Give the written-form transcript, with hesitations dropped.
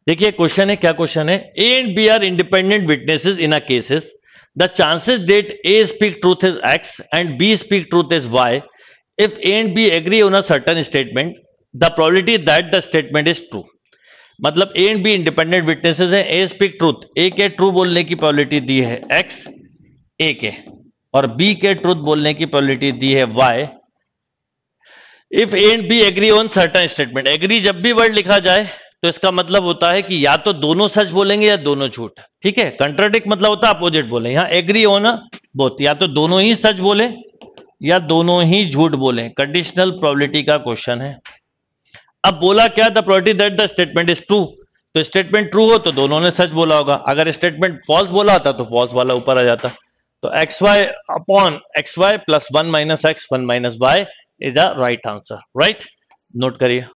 देखिए क्वेश्चन है, क्या क्वेश्चन है, A and B are independent witnesses in a cases the chances that A speak truth is X and B speak truth is Y if A and B agree on a certain statement the probability that the statement is true. मतलब A and B independent witnesses है, A speak truth, ए के true बोलने की probability दी है x ए के, और B के ट्रूथ बोलने की प्रोबेबिलिटी दी है Y if A and B agree on certain statement. Agree जब भी वर्ड लिखा जाए तो इसका मतलब होता है कि या तो दोनों सच बोलेंगे या दोनों झूठ, ठीक है। कंट्राडिक्ट मतलब होता है अपोजिट बोले, यहां एग्री ऑन बोथ, या तो दोनों ही सच बोले या दोनों ही झूठ बोले। कंडीशनल प्रोबेबिलिटी का क्वेश्चन है। अब बोला क्या, the probability that the statement is true, तो स्टेटमेंट ट्रू हो तो दोनों ने सच बोला होगा, अगर स्टेटमेंट फॉल्स बोला होता तो फॉल्स वाला ऊपर आ जाता। तो X Y upon X Y plus 1 minus X 1 minus Y is the right answer, right. Note करिए।